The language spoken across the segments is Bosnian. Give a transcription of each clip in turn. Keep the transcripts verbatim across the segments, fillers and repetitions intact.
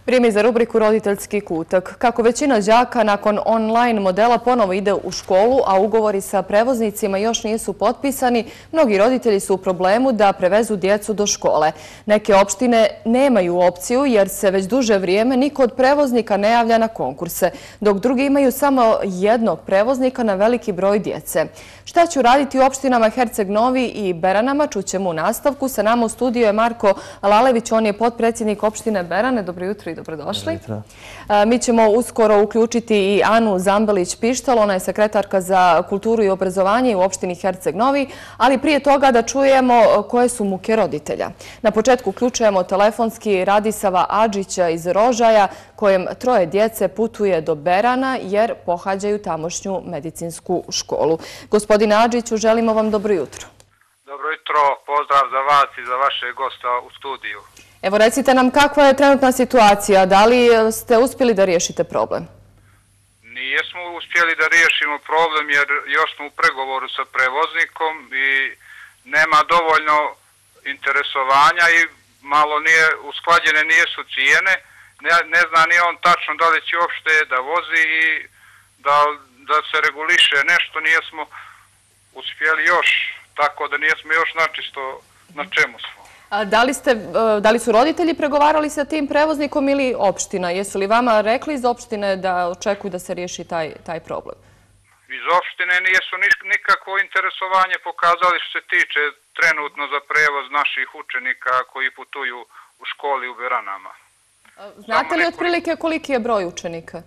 Vrijeme za rubriku Roditeljski kutak. Kako većina đaka nakon online modela ponovo ide u školu, a ugovori sa prevoznicima još nisu potpisani, mnogi roditelji su u problemu da prevezu djecu do škole. Neke opštine nemaju opciju jer se već duže vrijeme niko od prevoznika ne javlja na konkurse, dok drugi imaju samo jednog prevoznika na veliki broj djece. Šta će uraditi u opštinama Herceg Novi i Beranama, čućemo u nastavku. Sa nama u studiju je Marko Lalević, on je potpredsjednik opštine Berane. Dobro jutro i dobrodošli. Mi ćemo uskoro uključiti i Anu Zambelić-Pištal, ona je sekretarka za kulturu i obrazovanje u opštini Herceg Novi, ali prije toga da čujemo koje su muke roditelja. Na početku uključujemo telefonski Radisava Adžića iz Rožaja, kojem troje djece putuje do Berana jer pohađaju tamošnju medicinsku školu. Gospodine Adžiću, želimo vam dobro jutro. Dobro jutro, pozdrav za vas i za vaše gosta u studiju. Evo, recite nam kakva je trenutna situacija, da li ste uspjeli da riješite problem? Nijesmo uspjeli da riješimo problem jer još smo u pregovoru sa prevoznikom i nema dovoljno interesovanja i malo nije usklađene nijesu cijene. Ne, ne zna ni on tačno da li će uopšte da vozi i da, da se reguliše nešto, nijesmo uspjeli još, tako da nijesmo još načisto na čemu smo. A da li, ste, da li su roditelji pregovarali sa tim prevoznikom ili opština? Jesu li vama rekli iz opštine da očekuju da se riješi taj, taj problem? Iz opštine nijesu nikakvo interesovanje pokazali što se tiče trenutno za prevoz naših učenika koji putuju u školi u Beranama. Znate li otprilike koliki je broj učenika?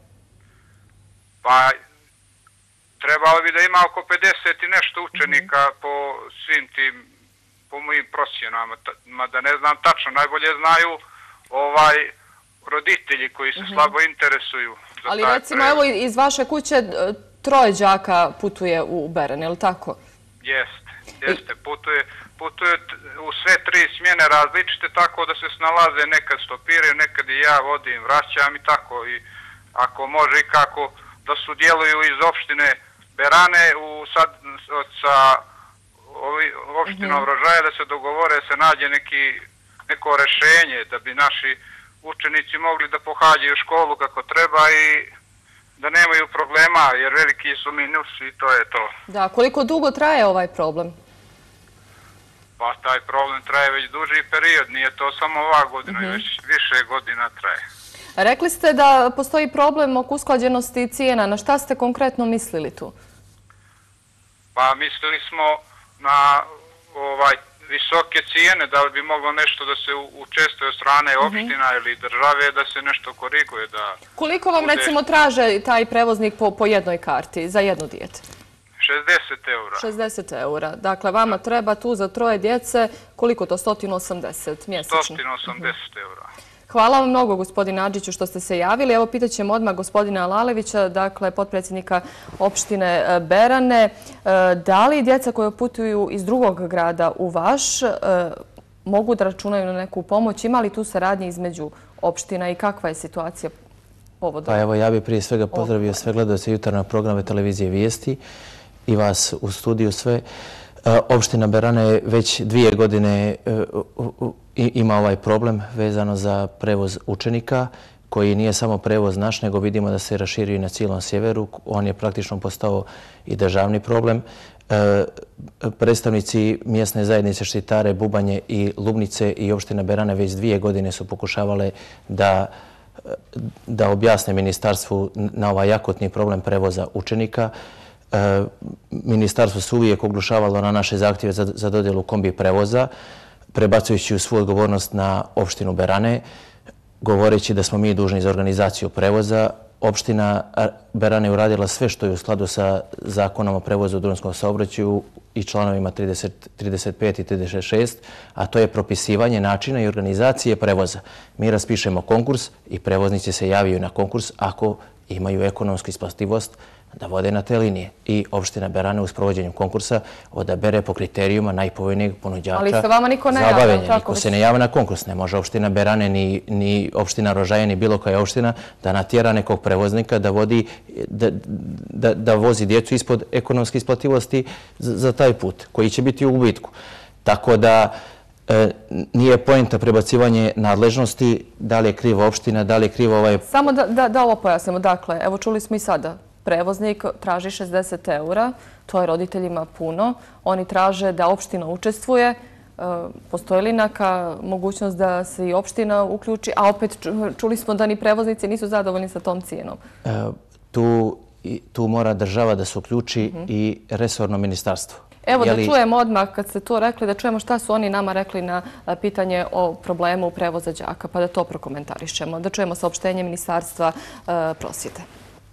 Pa trebalo bi da ima oko pedeset i nešto učenika po svim tim, po mojim prosjenama, da ne znam tačno, najbolje znaju ovaj roditelji koji se slabo interesuju. Ali recimo evo iz vaše kuće troje đaka putuje u Beran, je li tako? Jeste, jeste, putuje, putuje u sve tri smjene različite, tako da se snalaze, nekad stopiraju, nekad i ja vodim, vraćam i tako. I ako može i kako da su djeluju iz opštine Berane u sad sa opštinom Rožaja, da se dogovore, se nađe neki, neko rešenje da bi naši učenici mogli da pohađaju školu kako treba i da nemaju problema, jer veliki su minusi i to je to. Da, koliko dugo traje ovaj problem? Pa taj problem traje već duži period, nije to samo ova godina, uh-huh. već više godina traje. Rekli ste da postoji problem oko usklađenosti cijena. Na šta ste konkretno mislili tu? Pa mislili smo na ovaj visoke cijene, da li bi moglo nešto da se učestvuje od strane opština uh-huh. ili države, da se nešto koriguje. Da koliko vam bude... recimo traže taj prevoznik po, po jednoj karti za jedno dijete? šezdeset eura. šezdeset eura. Dakle, vama treba tu za troje djece, koliko to? sto osamdeset mjesečno? sto osamdeset eura. Hvala vam mnogo, gospodine Adžiću, što ste se javili. Evo, pitat ćemo odmah gospodina Lalevića, dakle, potpredsjednika opštine Berane. Da li djeca koje putuju iz drugog grada u vaš mogu da računaju na neku pomoć? Ima li tu saradnje između opština i kakva je situacija povodom? Pa evo, ja bih prije svega pozdravio sve gledaoce jutarnjeg programa televizije Vijesti i vas u studiju sve. Opština Berane već dvije godine ima ovaj problem vezano za prevoz učenika, koji nije samo prevoz naš, nego vidimo da se raširio i na cijelom sjeveru. On je praktično postao i državni problem. Predstavnici mjesne zajednice Štitare, Bubanje i Lubnice i opština Berane već dvije godine su pokušavale da da objasne ministarstvu na ovaj akutni problem prevoza učenika. Ministarstvo se uvijek oglušavalo na naše zahtjeve za, za dodjelu kombi prevoza, prebacujući svu odgovornost na opštinu Berane, govoreći da smo mi dužni za organizaciju prevoza. Opština Berane je uradila sve što je u skladu sa zakonom o prevozu u drumskom saobraćaju i članovima trideset, trideset pet i trideset šest, a to je propisivanje načina i organizacije prevoza. Mi raspišemo konkurs i prevoznici se javljaju na konkurs ako imaju ekonomsku isplativost da vode na te linije. I opština Berane u sprovođenju konkursa odabere po kriterijuma najpovoljnijeg ponuđača za obavljanje. Ali se vama niko ne javlja? Niko se ne javlja na konkurs. Ne može opština Berane ni, ni opština Rožaja ni bilo koja opština da natjera nekog prevoznika da, vodi, da, da, da vozi djecu ispod ekonomske isplativosti za, za taj put koji će biti u gubitku. Tako da nije poenta prebacivanje nadležnosti, da li je kriva opština, da li je kriva ovaj... Samo da ovo pojasnimo. Dakle, evo čuli smo i sada, prevoznik traži šezdeset eura, to je roditeljima puno. Oni traže da opština učestvuje. Postoji li neka mogućnost da se i opština uključi, a opet čuli smo da ni prevoznici nisu zadovoljni sa tom cijenom? Tu mora država da se uključi i resorno ministarstvo. Evo da čujemo odmah, kad ste to rekli, da čujemo šta su oni nama rekli na pitanje o problemu prevoza đaka, pa da to prokomentarišemo. Da čujemo saopštenje Ministarstva prosvjete.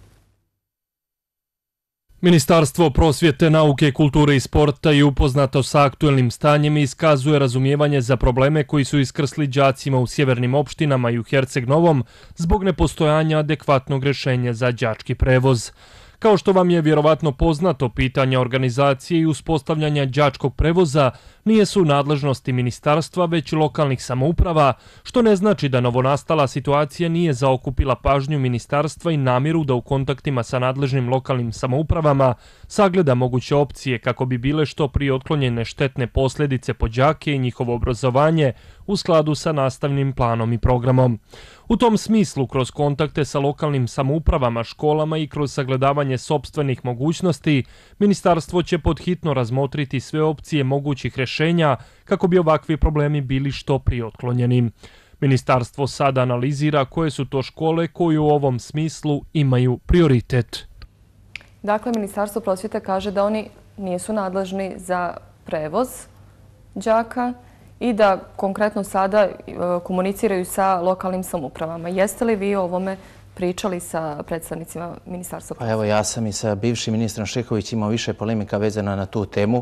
Ministarstvo prosvjete, nauke, kulture i sporta je upoznato sa aktuelnim stanjem i iskazuje razumijevanje za probleme koji su iskrsli đacima u sjevernim opštinama i u Herceg Novom zbog nepostojanja adekvatnog rješenja za đački prevoz. Kao što vam je vjerovatno poznato, pitanja organizacije i uspostavljanja đačkog prevoza nije su nadležnosti ministarstva, već lokalnih samouprava, što ne znači da novonastala situacija nije zaokupila pažnju ministarstva i namjeru da u kontaktima sa nadležnim lokalnim samoupravama sagleda moguće opcije kako bi bile što prije otklonjene štetne posljedice po đake i njihovo obrazovanje u skladu sa nastavnim planom i programom. U tom smislu, kroz kontakte sa lokalnim samoupravama, školama i kroz sagledavanje sopstvenih mogućnosti, ministarstvo će podhitno razmotriti sve opcije mogućih rješenja kako bi ovakvi problemi bili što prije otklonjeni. Ministarstvo sada analizira koje su to škole koje u ovom smislu imaju prioritet. Dakle, Ministarstvo prosvjete kaže da oni nisu nadležni za prevoz đaka i da konkretno sada komuniciraju sa lokalnim samoupravama. Jeste li vi o ovome pričali sa predstavnicima Ministarstva prosvjete? Pa evo, ja sam i sa bivšim ministrom Šeković imao više polemika vezana na tu temu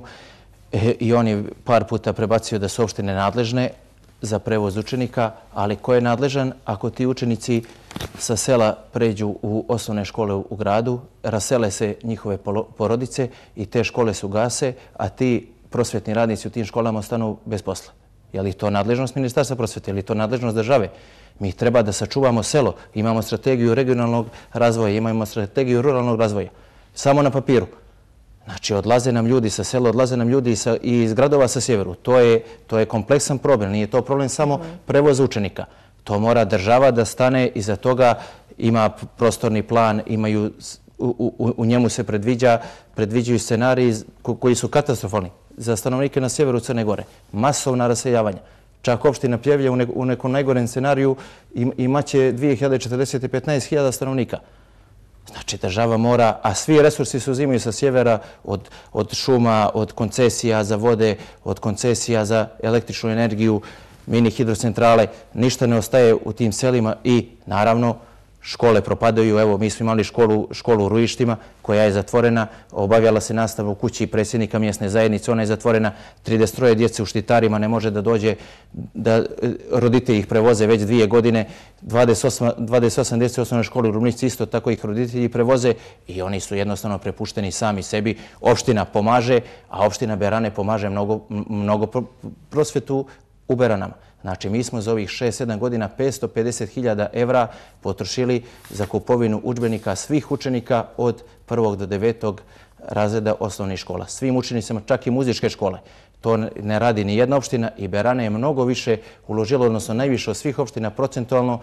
i on je par puta prebacio da su opštine nadležne za prevoz učenika, ali ko je nadležan ako ti učenici sa sela pređu u osnovne škole u gradu, rasele se njihove porodice i te škole se ugase, a ti prosvjetni radnici u tim školama ostanu bez posla. Je li to nadležnost Ministarstva prosvjete? Je li to nadležnost države? Mi treba da sačuvamo selo. Imamo strategiju regionalnog razvoja, imamo strategiju ruralnog razvoja. Samo na papiru. Znači, odlaze nam ljudi sa sela, odlaze nam ljudi iz gradova sa sjeveru. To je kompleksan problem. Nije to problem samo prevoza učenika. To mora država da stane iza toga. Ima prostorni plan, u njemu se predviđaju scenariji koji su katastrofalni za stanovnike na sjeveru Crne Gore. Masovna raseljavanja. Čak opština Pljevlje u nekom najgorem scenariju imaće dvije hiljade četrdeset petnaest hiljada stanovnika. Znači, država mora, a svi resursi se uzimaju sa sjevera od šuma, od koncesija za vode, od koncesija za električnu energiju, mini hidrocentrale, ništa ne ostaje u tim selima i, naravno, škole propadaju. Evo, mi smo imali školu u Rujištima koja je zatvorena, obavljala se nastava u kući predsjednika mjesne zajednice, ona je zatvorena, trideset troje djece u Štitarima ne može da dođe, da roditelji ih prevoze već dvije godine, dvadeset osam djece u osnovnoj školi u Rumnici isto tako ih roditelji prevoze i oni su jednostavno prepušteni sami sebi. Opština pomaže, a opština Berane pomaže mnogo prosvjetu u Beranama. Znači, mi smo za ovih šest sedam godina petsto pedeset hiljada evra potrošili za kupovinu udžbenika svih učenika od prvog do devetog razreda osnovnih škola. Svim učenicima, čak i muzičke škole. To ne radi ni jedna opština i Berane je mnogo više uložilo, odnosno najviše od svih opština procentualno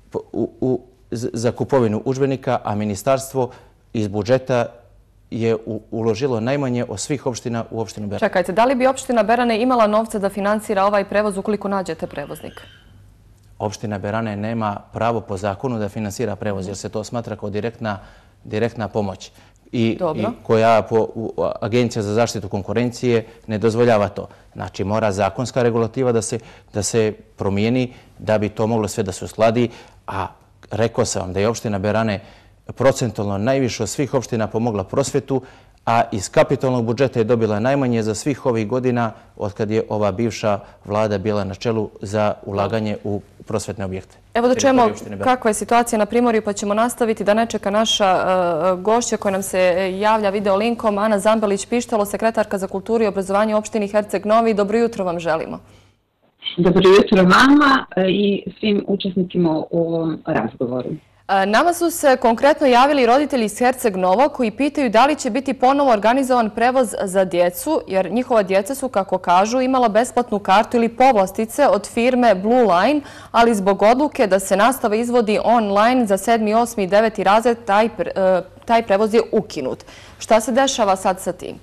za kupovinu udžbenika, a ministarstvo iz budžeta je uložilo najmanje od svih opština u opštinu Berane. Čekajte, da li bi opština Berane imala novca da finansira ovaj prevoz ukoliko nađete prevoznika? Opština Berane nema pravo po zakonu da finansira prevoz, jer se to smatra kao direktna pomoć. I koja Agencija za zaštitu konkurencije ne dozvoljava to. Znači, mora zakonska regulativa da se promijeni da bi to moglo sve da se uskladi, a rekao sam vam da je opština Berane procentualno najviše od svih opština pomogla prosvjetu, a iz kapitalnog budžeta je dobila najmanje za svih ovih godina od kad je ova bivša vlada bila na čelu za ulaganje u prosvjetne objekte. Evo da čujemo kakva je situacija na Primorju, pa ćemo nastaviti da ne čeka naša gošća koja nam se javlja video linkom. Ana Zambelić-Pištalo, sekretarka za kulturu i obrazovanje u opštini Herceg Novi. Dobro jutro vam želimo. Dobro jutro vama i svim učesnicima u ovom razgovoru. Nama su se konkretno javili roditelji iz Herceg Novog koji pitaju da li će biti ponovo organizovan prevoz za djecu, jer njihova djeca su, kako kažu, imala besplatnu kartu ili povlastice od firme Blue Line, ali zbog odluke da se nastava izvodi online za sedmi, osmi i deveti razred, taj, taj prevoz je ukinut. Šta se dešava sad sa tim?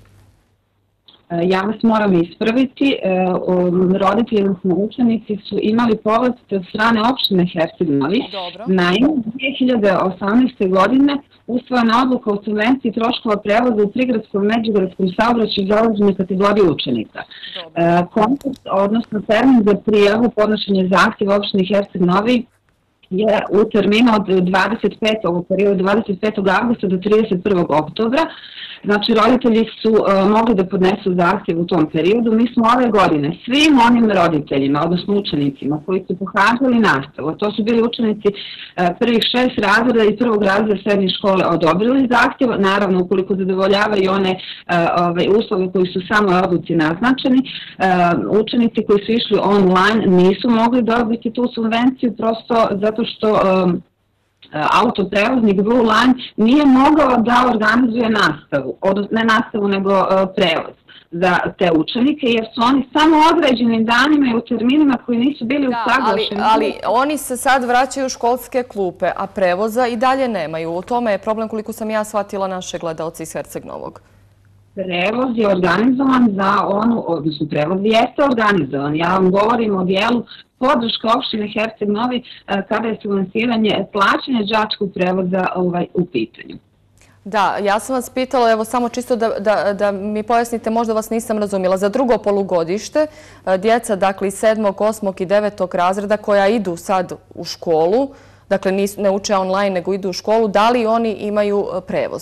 Ja vas moram ispraviti. Roditelji, odnosno učenici, su imali povlastice od strane opštine Herceg Novi. Naime, dvije hiljade osamnaeste. godine usvojena odluka o subvenciji troškova prevoza u prigradskom međugradskom saobraćaju za određene kategorije učenika. Konkurs, odnosno termin za prijavu podnošenje zahtjeva opštine Herceg Novi je u terminu od dvadeset petog u periodu dvadeset petog avgusta do trideset prvog oktobra. Znači, roditelji su uh, mogli da podnesu zahtjev u tom periodu. Mi smo ove godine svim onim roditeljima, odnosno učenicima koji su pohađali nastavu, to su bili učenici uh, prvih šest razreda i prvog razreda srednje škole, odobrili zahtjev, naravno ukoliko zadovoljavaju one uh, ove, uslove koji su samo odluci naznačeni. Uh, učenici koji su išli online nisu mogli dobiti tu subvenciju prosto zato što um, autoprevoznik Blue Line nije mogao da organizuje nastavu, odnosno ne nastavu nego uh, prevoz za te učenike, jer su oni samo određenim danima i u terminima koji nisu bili usaglašeni. Ali, ali oni se sad vraćaju u školske klupe, a prevoza i dalje nemaju. U tome je problem, koliko sam ja shvatila, naše gledalci iz Herceg Novog. Prevoz je organizovan za onu, odnosno prevoz jeste organizovan. Ja vam govorim o dijelu podrška opštine Herceg Novi kada je finansiranje plaćanja đačkog prevoza ovaj, u pitanju. Da, ja sam vas pitala, evo samo čisto da, da, da mi pojasnite, možda vas nisam razumjela, za drugo polugodište, djeca dakle iz sedmog, osmog i devetog razreda koja idu sad u školu, dakle nisu, ne uče online nego idu u školu, da li oni imaju prevoz?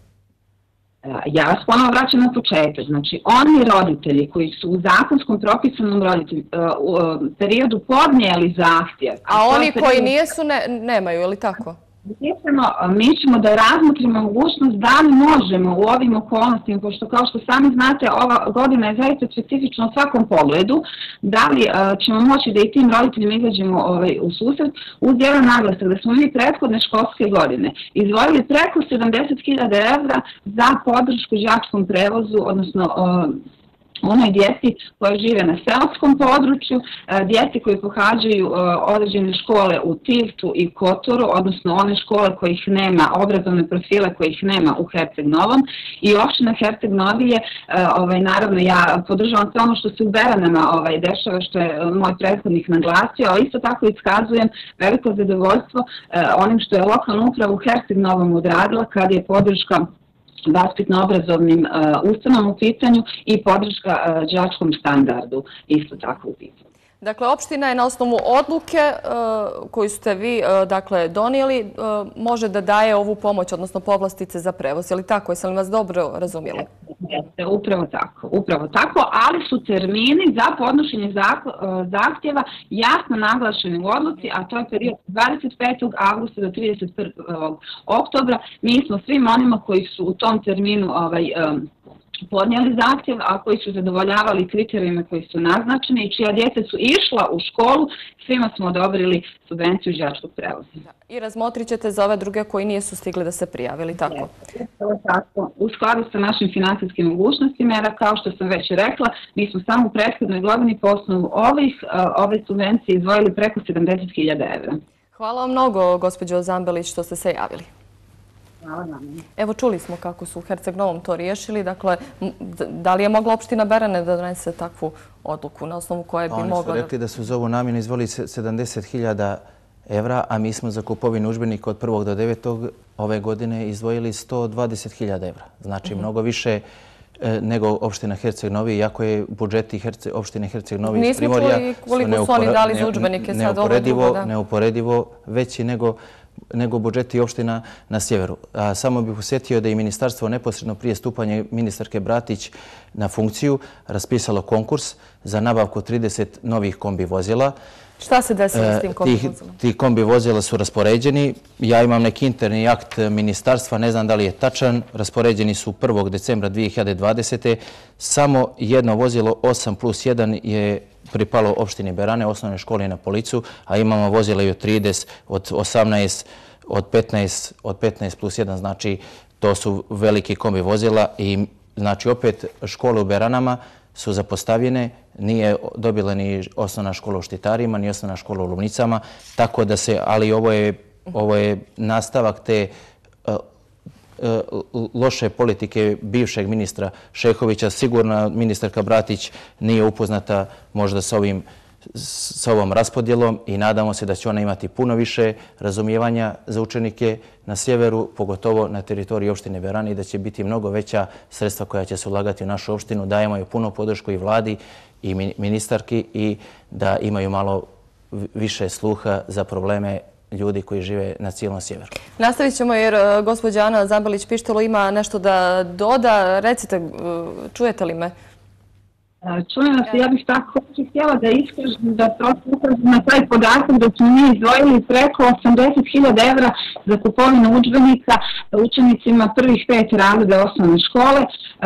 Ja vas ponovno vraćam na početak. Znači, oni roditelji koji su u zakonskom propisanom roditelju, uh, periodu podnijeli zahtjev... A, a oni period... koji nijesu, ne, nemaju, je li tako? Mi ćemo da razmotrimo mogućnost da li možemo u ovim okolnostima, pošto kao što sami znate, ova godina je zaista specifična u svakom pogledu, da li ćemo moći da i tim roditeljima izađemo ovaj, u susret, uz jedan naglasak da smo mi prethodne školske godine izdvojili preko sedamdeset hiljada evra za podršku đačkom prevozu, odnosno onoj djeci koje žive na selskom području, djeci koji pohađaju određene škole u Tivtu i Kotoru, odnosno one škole kojih nema, obrazovne profile kojih nema u Herceg Novom. I opština Herceg Novi je, ovaj, naravno ja podržavam sve ono što se u Beranama ovaj, dešava, što je moj prethodnik naglasio, ali isto tako iskazujem veliko zadovoljstvo onim što je lokalna uprava u Herceg Novom odradila kad je podrška vaspitno-obrazovnim uh, ustanovama u pitanju i podrška uh, đačkom standardu isto tako u pitanju. Dakle, opština je na osnovu odluke uh, koju ste vi uh, dakle, donijeli, uh, može da daje ovu pomoć, odnosno povlastice za prevoz. Je li tako? Jesam li vas dobro razumjeli? Jeste, upravo tako. Upravo tako, ali su termini za podnošenje zahtjeva jasno naglašeni u odluci, a to je period dvadeset petog avgusta do trideset prvog oktobra. Mi smo svim onima koji su u tom terminu ovaj, um, podnijeli zahtjev, a koji su zadovoljavali kriterijima koji su naznačeni i čija djeca su išla u školu, svima smo odobrili subvenciju đačkog prevoza. I razmotrit ćete za ove druge koji nisu stigli da se prijavili, tako? Tako, u skladu sa našim finansijskim mogućnostima, jer kao što sam već rekla, mi smo samo u prethodnoj godini po osnovu ovih, ove subvencije izdvojili preko sedamdeset hiljada evra. Hvala vam mnogo, gospođo Zambelić, što ste se javili. Hvala vam. Evo, čuli smo kako su u Herceg Novom to riješili. Dakle, da li je mogla opština Berane da donese takvu odluku na osnovu koje bi mogla... Oni su rekli da su za ovu namjenu izvoli sedamdeset hiljada evra, a mi smo za kupovinu udžbenika od prvog do devetog ove godine izdvojili sto dvadeset hiljada evra. Znači, mnogo više nego opština Herceg Novi, iako je budžeti opštine Herceg Novi iz Primorja... Nismo čuli koliko su oni dali za udžbenike sad ovo drugo, da. Neuporedivo veći nego nego budžeti opština na sjeveru. A samo bih posjetio da je ministarstvo neposredno prije stupanja ministarke Bratić na funkciju raspisalo konkurs za nabavku trideset novih kombi vozila. Šta se desilo s tim kombi vozilom? Ti kombi vozila su raspoređeni. Ja imam neki interni akt ministarstva, ne znam da li je tačan. Raspoređeni su prvog decembra dvije hiljade dvadesete. Samo jedno vozilo osam plus jedan je pripalo opštini Berane, osnovne škole na Policu, a imamo vozila i od trideset, od osamnaest od petnaest plus jedan, znači to su veliki kombi vozila i znači opet škole u Beranama su zapostavljene, nije dobila ni osnovna škola u Štitarima, ni osnovna škola u Lumnicama, tako da se, ali ovo je, ovo je nastavak te loše politike bivšeg ministra Šehovića. Sigurno ministarka Bratić nije upoznata možda sa ovim sa ovom raspodjelom i nadamo se da će ona imati puno više razumijevanja za učenike na sjeveru, pogotovo na teritoriji opštine Berane i da će biti mnogo veća sredstva koja će se ulagati u našu opštinu, da imaju puno podršku i vladi i ministarki i da imaju malo više sluha za probleme ljudi koji žive na cijelom sjeveru. Nastavit ćemo jer gospođa Ana Zambalić-Pištalo ima nešto da doda. Recite, čujete li me? Čujem vas, ja bih tako htjela da iskažem da prosto ukažem na taj podatak da smo mi izdvojili preko osamdeset hiljada evra za kupovinu udžbenika učenicima prvih pet razreda osnovne škole.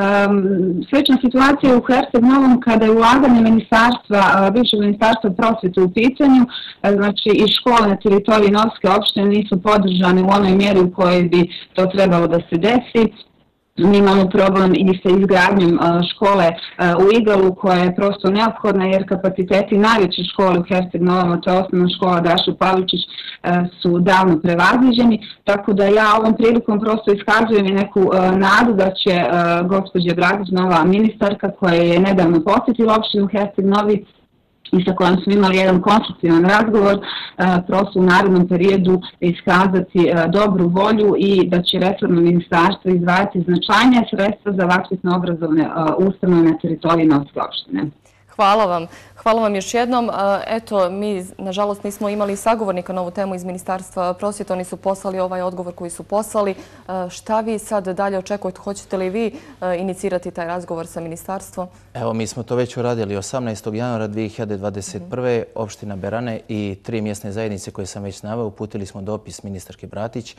Slična situacija je u Herceg Novom kada je ulaganje ministarstva, bivšeg ministarstva prosvete u pitanju, znači i škole na teritoriji Novske opštine nisu podržane u onoj mjeri u kojoj bi to trebalo da se desi. Mi imamo problem i sa izgradnjom škole u Igalu koja je prosto neophodna jer kapaciteti najveće škole u Herceg Novom, to je osnovna škola Dašo Pavličić, su davno prevaziđeni. Tako da ja ovom prilikom prosto iskazujem i neku nadu da će gospođa Bratić, nova ministarka koja je nedavno posjetila opštinu Herceg Novi i sa kojom smo imali jedan konstruktivan razgovor, prosto u narednom periodu iskazati dobru volju i da će resorno ministarstvo izdvajati značajnije sredstva za vaspitno-obrazovne ustanove na teritoriji Novske opštine. Hvala vam. Hvala vam još jednom. Eto, mi nažalost nismo imali sagovornika na ovu temu iz Ministarstva prosvjete. Oni su poslali ovaj odgovor koji su poslali. Šta vi sad dalje očekujete? Hoćete li vi inicirati taj razgovor sa ministarstvom? Evo, mi smo to već uradili osamnaestog januara dvije hiljade dvadeset prve. Opština Berane i tri mjesne zajednice koje sam već naveo, uputili smo dopis ministarki Bratić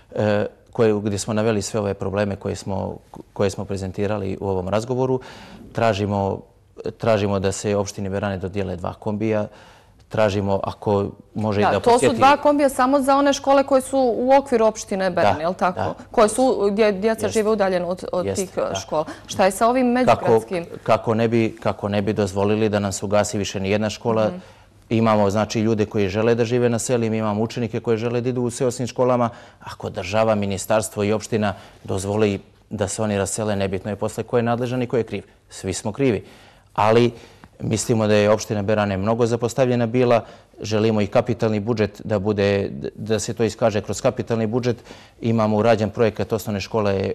gdje smo naveli sve ove probleme koje smo prezentirali u ovom razgovoru. Tražimo Tražimo da se opštini Berane dodijele dva kombija. Tražimo, ako može i da posjeti... To su dva kombija samo za one škole koje su u okviru opštine Berane, je li tako? Koje su, gdje djeca žive udaljeno od tih škola. Šta je sa ovim međugradskim? Kako ne bi dozvolili da nam se ugasi više ni jedna škola. Imamo, znači, ljude koji žele da žive na selima, imamo učenike koji žele da idu u seoskim školama. Ako država, ministarstvo i opština dozvoli da se oni rasele, nebitno je posle ko je nadležan i ko je kriv. Svi smo krivi. Ali mislimo da je opština Berane mnogo zapostavljena bila. Želimo i kapitalni budžet da bude, da se to iskaže kroz kapitalni budžet. Imamo urađen projekat osnovne škole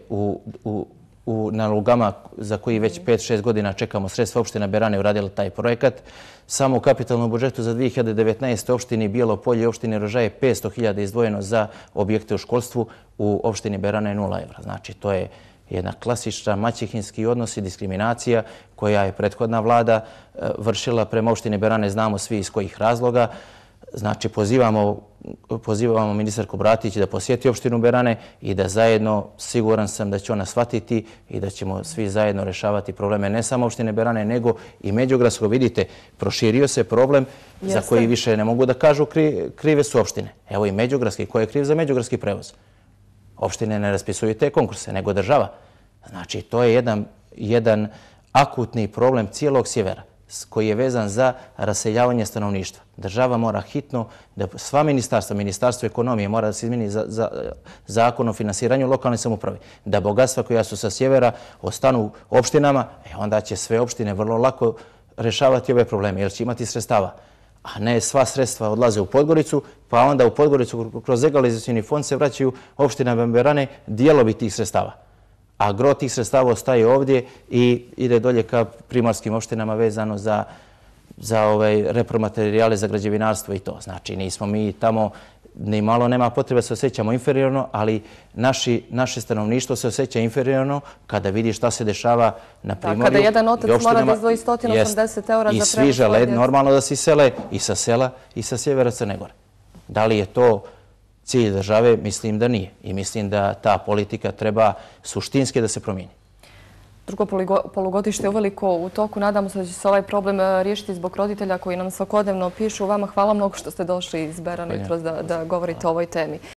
na Lugama za koji već pet šest godina čekamo sredstva. Opština Berane uradila taj projekat. Samo u kapitalnom budžetu za dvije hiljade devetnaeste. opštini Bijelo Polje i opštini Rožaje petsto hiljada izdvojeno za objekte u školstvu. U opštini Berane nula evra. Znači, to je jedna klasična maćehinski odnos i diskriminacija koja je prethodna vlada vršila prema opštini Berane, znamo svi iz kojih razloga. Znači, pozivamo ministarku Bratić da posjeti opštinu Berane i da zajedno, siguran sam da će ona shvatiti i da ćemo svi zajedno rešavati probleme ne samo opštine Berane, nego i međugradskog. Vidite, proširio se problem za koji više ne mogu da kažu krive su opštine. Evo i međugradski, ko je kriv za međugradski prevoz? Opštine ne raspisuju te konkurse, nego država. Znači, to je jedan akutni problem cijelog sjevera koji je vezan za raseljavanje stanovništva. Država mora hitno, da sva ministarstva, ministarstvo ekonomije mora da se izmeni zakon o finansiranju lokalne samouprave, da bogatstva koja su sa sjevera ostanu opštinama, onda će sve opštine vrlo lako rešavati ove probleme, jer će imati sredstava. A ne sva sredstva odlaze u Podgoricu, pa onda u Podgoricu kroz egalizacioni fond se vraćaju opština Berane dijelovi tih sredstava. A gro tih sredstava ostaje ovdje i ide dolje ka primorskim opštinama vezano za repromaterijale za građevinarstvo i to. Znači, nismo mi tamo, ni malo nema potrebe se osjećamo inferiorno, ali naše stanovništvo se osjeća inferiorno kada vidi šta se dešava na primorju. Kada jedan otac mora da izdvoji sto osamdeset eura za prevoz svoje djece. I svi žele normalno da se isele i sa sela i sa sjevera Crne Gore. Da li je to cilj države? Mislim da nije. I mislim da ta politika treba suštinski da se promijeni. Drugo polugodište je uveliko u toku. Nadamo se da će se ovaj problem riješiti zbog roditelja koji nam svakodnevno pišu. Vama hvala mnogo što ste došli iz Berane jutros da govorite o ovoj temi.